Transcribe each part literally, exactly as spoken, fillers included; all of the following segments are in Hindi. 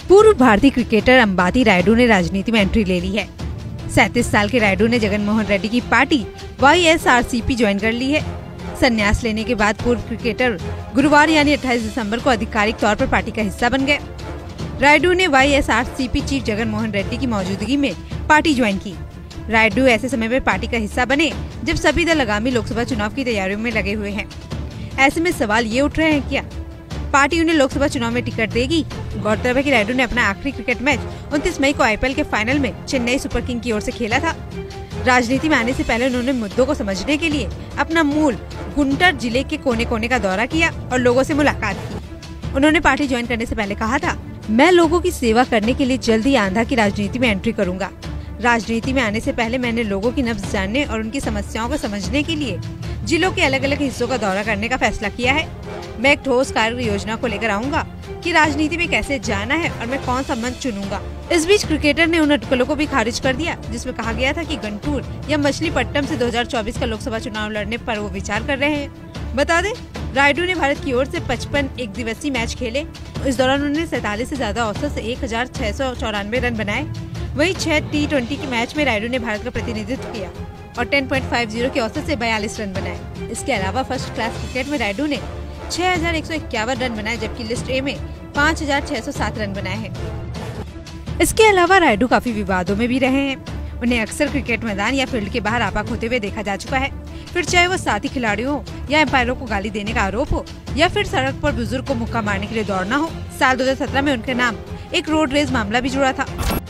पूर्व भारतीय क्रिकेटर अंबाती रायडू ने राजनीति में एंट्री ले ली है। सैंतीस साल के रायडू ने जगन मोहन रेड्डी की party Y S R C P join कर ली है। संन्यास लेने के बाद पूर्व क्रिकेटर गुरुवार यानी अट्ठाईस दिसंबर को आधिकारिक तौर पर पार्टी का हिस्सा बन गए। रायडू ने Y S R C P chief Jagan Mohan Reddy की मौजूदगी में पार्टी ज्वाइन की। रायडू ऐसे समय में पार्टी का हिस्सा बने जब सभी दल आगामी लोकसभा चुनाव की तैयारियों में लगे हुए हैं। ऐसे में सवाल ये उठ रहे हैं क्या पार्टी उन्हें लोकसभा चुनाव में टिकट देगी। गौरतलब है कि रायडू ने अपना आखिरी क्रिकेट मैच उनतीस मई को आई पी एल के फाइनल में चेन्नई सुपर किंग की ओर से खेला था। राजनीति में आने से पहले उन्होंने मुद्दों को समझने के लिए अपना मूल गुंटूर जिले के कोने कोने का दौरा किया और लोगों से मुलाकात की। उन्होंने पार्टी ज्वाइन करने से पहले कहा था, मैं लोगों की सेवा करने के लिए जल्द ही आंध्र की राजनीति में एंट्री करूंगा। राजनीति में आने से पहले मैंने लोगों की नब्ज जानने और उनकी समस्याओं को समझने के लिए जिलों के अलग अलग हिस्सों का दौरा करने का फैसला किया है। मैं एक ठोस कार्य योजना को लेकर आऊंगा कि राजनीति में कैसे जाना है और मैं कौन सा मंच चुनूंगा। इस बीच क्रिकेटर ने उन अटकलों को भी खारिज कर दिया जिसमें कहा गया था कि गुंटूर या मछलीपट्टनम से दो हज़ार चौबीस का लोकसभा चुनाव लड़ने पर वो विचार कर रहे हैं। बता दें, रायडू ने भारत की ओर से पचपन एक दिवसीय मैच खेले। इस दौरान उन्होंने सैतालीस से ज्यादा औसत से एक हजार छह सौ चौरानवे रन बनाए। वहीं छह टी ट्वेंटी के मैच में रायडू ने भारत का प्रतिनिधित्व किया और दस पॉइंट पाँच के औसत से बयालीस रन बनाए। इसके अलावा फर्स्ट क्लास क्रिकेट में रायडू ने छह हजार एक सौ इक्यावन रन बनाए, जबकि लिस्ट ए में पाँच हजार छह सौ सात रन बनाए हैं। इसके अलावा रायडू काफी विवादों में भी रहे हैं। उन्हें अक्सर क्रिकेट मैदान या फील्ड के बाहर आपाक होते हुए देखा जा चुका है। फिर चाहे वो साथी खिलाड़ियों हो या एम्पायरों को गाली देने का आरोप हो या फिर सड़क पर बुजुर्ग को मुक्का मारने के लिए दौड़ना हो। साल दो हजार सत्रह में उनके नाम एक रोड रेज मामला भी जुड़ा था।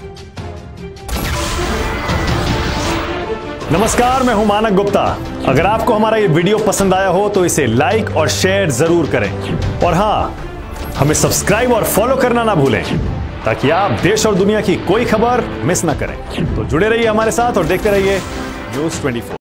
नमस्कार, मैं हूं मानक गुप्ता। अगर आपको हमारा ये वीडियो पसंद आया हो तो इसे लाइक और शेयर जरूर करें और हाँ, हमें सब्सक्राइब और फॉलो करना ना भूलें ताकि आप देश और दुनिया की कोई खबर मिस ना करें। तो जुड़े रहिए हमारे साथ और देखते रहिए न्यूज़ चौबीस।